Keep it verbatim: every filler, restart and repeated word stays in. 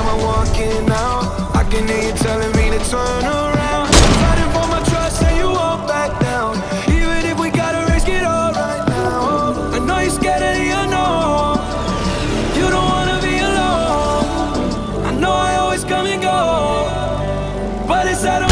I'm walking out, I can hear you telling me to turn around. Fighting for my trust and you won't back down. Even if we gotta risk it all right now. I know you're scared of the unknown. You don't wanna be alone. I know I always come and go, but it's out of